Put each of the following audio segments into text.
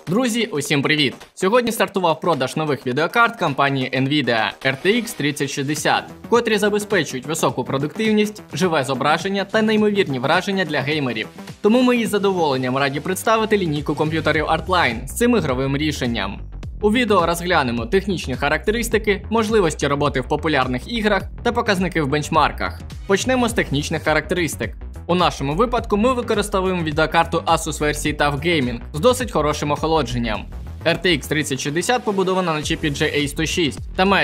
Друзі, усім привіт! Сьогодні стартував продаж нових відеокарт компанії Nvidia RTX 3060, котрі забезпечують високу продуктивність, живе зображення та неймовірні враження для геймерів. Тому ми із задоволенням раді представити лінійку комп'ютерів Artline з цим ігровим рішенням. У відео розглянемо технічні характеристики, можливості роботи в популярних іграх та показники в бенчмарках. Почнемо з технічних характеристик. У нашому випадку ми використовуємо відеокарту Asus версії TUF Gaming з досить хорошим охолодженням. RTX 3060 побудована на чипі JA106 та має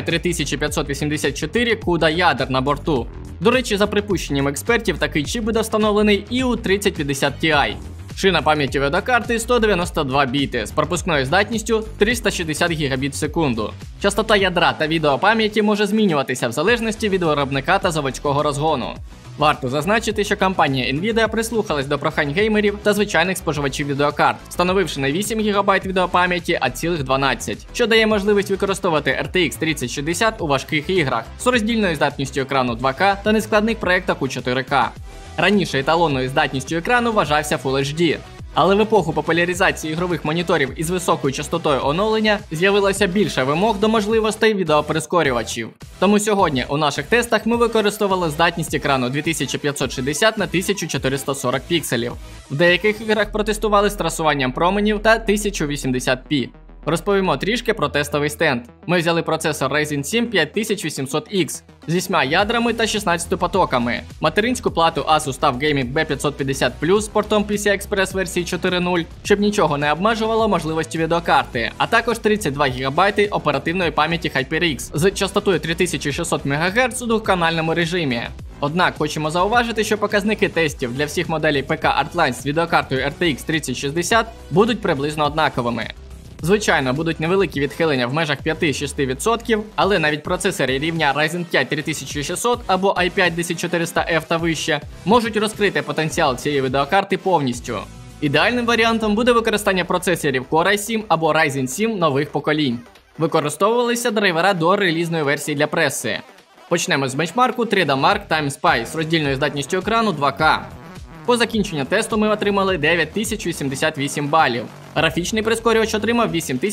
3584 CUDA ядер на борту. До речі, за припущенням експертів, такий чіп буде встановлений і у 3050 Ti. Шина пам'яті відеокарти 192 біти з пропускною здатністю 360 ГБ в секунду. Частота ядра та відеопам'яті може змінюватися в залежності від виробника та заводського розгону. Варто зазначити, що компанія Nvidia прислухалась до прохань геймерів та звичайних споживачів відеокарт, встановивши не 8 ГБ відеопам'яті, а цілих 12, що дає можливість використовувати RTX 3060 у важких іграх з роздільною здатністю екрану 2К та нескладних проєктах у 4К. Раніше еталонною здатністю екрану вважався Full HD. Але в епоху популяризації ігрових моніторів із високою частотою оновлення з'явилося більше вимог до можливостей відеоперескорювачів. Тому сьогодні у наших тестах ми використовували здатність екрану 2560 на 1440 пікселів. В деяких іграх протестували з трасуванням променів та 1080p. Розповімо трішки про тестовий стенд. Ми взяли процесор Ryzen 7 5800X з 8 ядрами та 16 потоками, материнську плату Asus TUF Gaming B550 з портом PCI-Express версії 4.0, щоб нічого не обмежувало можливості відеокарти, а також 32 ГБ оперативної пам'яті HyperX з частотою 3600 МГц у двохканальному режимі. Однак хочемо зауважити, що показники тестів для всіх моделей ПК Artline з відеокартою RTX 3060 будуть приблизно однаковими. Звичайно, будуть невеликі відхилення в межах 5-6%, але навіть процесори рівня Ryzen 5 3600 або i5 10400F та вище можуть розкрити потенціал цієї відеокарти повністю. Ідеальним варіантом буде використання процесорів Core i7 або Ryzen 7 нових поколінь. Використовувалися драйвера до релізної версії для преси. Почнемо з бенчмарку 3D Mark Time Spy з роздільною здатністю екрану 2К. По закінченню тесту ми отримали 9088 балів. Графічний прискорювач отримав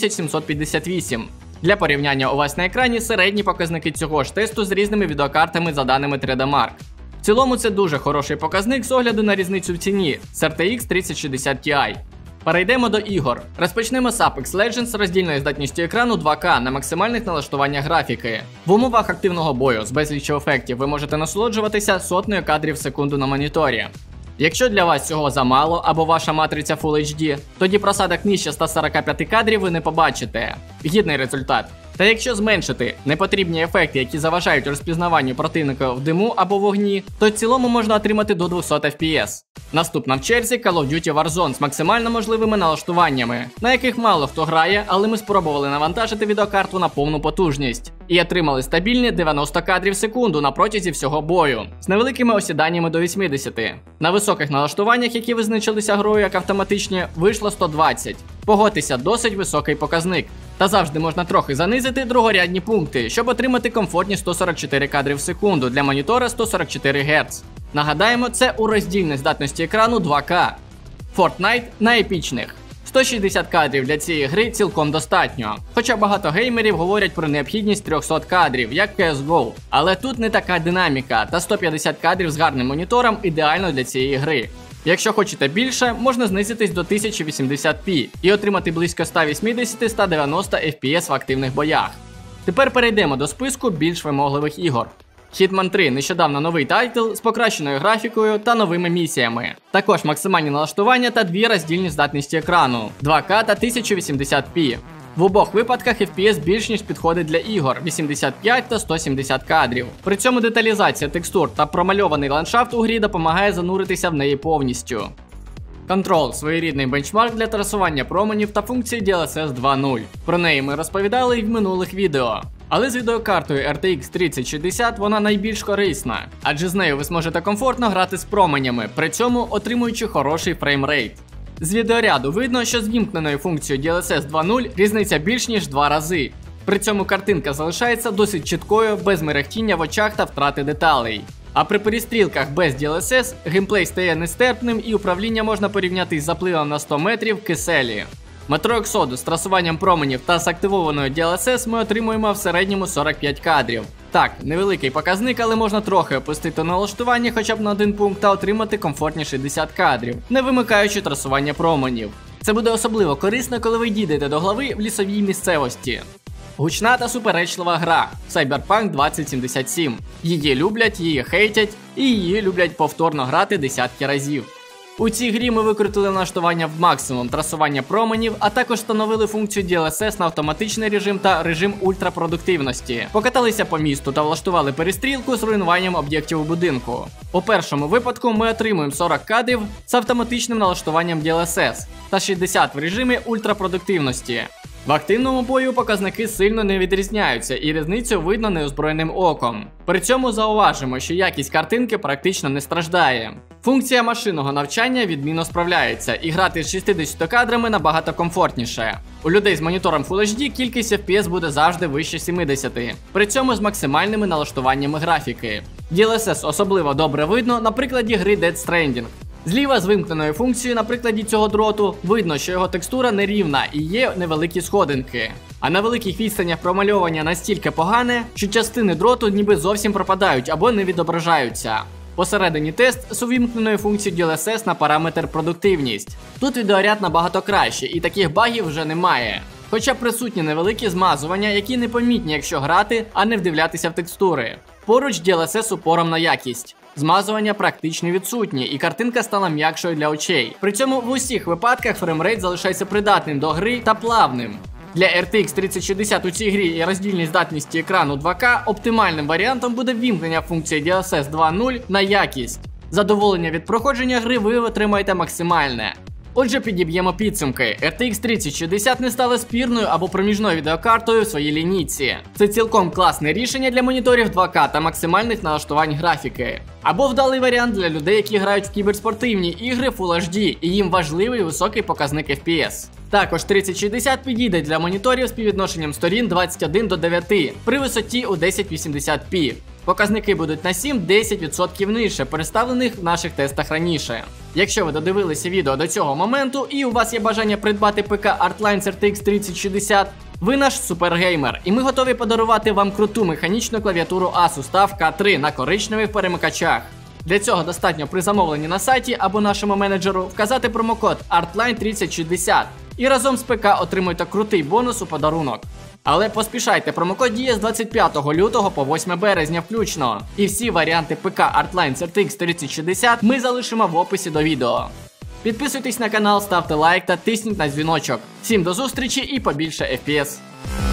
8758. Для порівняння у вас на екрані середні показники цього ж тесту з різними відеокартами за даними 3D Mark. В цілому це дуже хороший показник з огляду на різницю в ціні з RTX 3060 Ti. Перейдемо до ігор. Розпочнемо з Apex Legends з роздільною здатністю екрану 2К на максимальних налаштуваннях графіки. В умовах активного бою з безліччю ефектів ви можете насолоджуватися сотнею кадрів в секунду на моніторі. Якщо для вас цього замало або ваша матриця Full HD, тоді просадок нижче 145 кадрів ви не побачите. Гідний результат. Та якщо зменшити непотрібні ефекти, які заважають розпізнаванню противника в диму або вогні, то в цілому можна отримати до 200 FPS. Наступна в черзі Call of Duty Warzone з максимально можливими налаштуваннями, на яких мало хто грає, але ми спробували навантажити відеокарту на повну потужність. І отримали стабільні 90 кадрів в секунду на протязі всього бою, з невеликими осіданнями до 80. На високих налаштуваннях, які визначилися грою як автоматичні, вийшло 120. Погодьтеся, досить високий показник. Та завжди можна трохи занизити другорядні пункти, щоб отримати комфортні 144 кадри в секунду для монітора 144 Гц. Нагадаємо, це у роздільній здатності екрану 2К. Fortnite на епічних. 160 кадрів для цієї гри цілком достатньо. Хоча багато геймерів говорять про необхідність 300 кадрів, як CSGO. Але тут не така динаміка, та 150 кадрів з гарним монітором ідеально для цієї гри. Якщо хочете більше, можна знизитись до 1080p і отримати близько 180-190 FPS в активних боях. Тепер перейдемо до списку більш вимогливих ігор. Hitman 3 – нещодавно новий тайтл з покращеною графікою та новими місіями. Також максимальні налаштування та дві роздільні здатності екрану – 2К та 1080p. В обох випадках FPS більш ніж підходить для ігор – 85 та 170 кадрів. При цьому деталізація текстур та промальований ландшафт у грі допомагає зануритися в неї повністю. Control – своєрідний бенчмарк для трасування променів та функції DLSS 2.0. Про неї ми розповідали і в минулих відео. Але з відеокартою RTX 3060 вона найбільш корисна, адже з нею ви зможете комфортно грати з променями, при цьому отримуючи хороший фреймрейт. З відеоряду видно, що з вімкненою функцією DLSS 2.0 різниця більш ніж 2 рази. При цьому картинка залишається досить чіткою, без мерехтіння в очах та втрати деталей. А при перестрілках без DLSS геймплей стає нестерпним і управління можна порівняти із запливом на 100 метрів в киселі. Метро Exodus з трасуванням променів та з активованою DLSS ми отримуємо в середньому 45 кадрів. Так, невеликий показник, але можна трохи опустити налаштування хоча б на один пункт та отримати комфортні 60 кадрів, не вимикаючи трасування променів. Це буде особливо корисно, коли ви дійдете до глави в лісовій місцевості. Гучна та суперечлива гра Cyberpunk 2077. Її люблять, її хейтять і її люблять повторно грати десятки разів. У цій грі ми викрутили налаштування в максимум трасування променів, а також встановили функцію DLSS на автоматичний режим та режим ультрапродуктивності. Покаталися по місту та влаштували перестрілку з руйнуванням об'єктів у будинку. У першому випадку ми отримуємо 40 кадрів з автоматичним налаштуванням DLSS та 60 в режимі ультрапродуктивності. В активному бою показники сильно не відрізняються і різницю видно неозброєним оком. При цьому зауважимо, що якість картинки практично не страждає. Функція машинного навчання відмінно справляється, і грати з 60 кадрами набагато комфортніше. У людей з монітором Full HD кількість FPS буде завжди вище 70, при цьому з максимальними налаштуваннями графіки. DLSS особливо добре видно на прикладі гри Death Stranding. Зліва з вимкненою функцією на прикладі цього дроту видно, що його текстура нерівна і є невеликі сходинки. А на великих відстанях промальовування настільки погане, що частини дроту ніби зовсім пропадають або не відображаються. Посередині тест з увімкненою функцією DLSS на параметр продуктивність. Тут відеоряд набагато краще і таких багів вже немає. Хоча присутні невеликі змазування, які непомітні, якщо грати, а не вдивлятися в текстури. Поруч DLSS з упором на якість. Змазування практично відсутні, і картинка стала м'якшою для очей. При цьому в усіх випадках фреймрейт залишається придатним до гри та плавним. Для RTX 3060 у цій грі і роздільній здатності екрану 2К оптимальним варіантом буде ввімкнення функції DLSS 2.0 на якість. Задоволення від проходження гри ви отримаєте максимальне. Отже, підіб'ємо підсумки. RTX 3060 не стала спірною або проміжною відеокартою в своїй лінійці. Це цілком класне рішення для моніторів 2К та максимальних налаштувань графіки. Або вдалий варіант для людей, які грають в кіберспортивні ігри Full HD і їм важливий високий показник FPS. Також 3060 підійде для моніторів з співвідношенням сторін 21:9 при висоті у 1080p. Показники будуть на 7-10% нижче переставлених в наших тестах раніше. Якщо ви додивилися відео до цього моменту і у вас є бажання придбати ПК Artline RTX 3060, ви наш супергеймер, і ми готові подарувати вам круту механічну клавіатуру Asus TUF K3 на коричневих перемикачах. Для цього достатньо при замовленні на сайті або нашому менеджеру вказати промокод Artline 3060 і разом з ПК отримуєте крутий бонус у подарунок. Але поспішайте, промокод діє з 25 лютого по 8 березня включно. І всі варіанти ПК Artline RTX 3060 ми залишимо в описі до відео. Підписуйтесь на канал, ставте лайк та тисніть на дзвіночок. Всім до зустрічі і побільше FPS!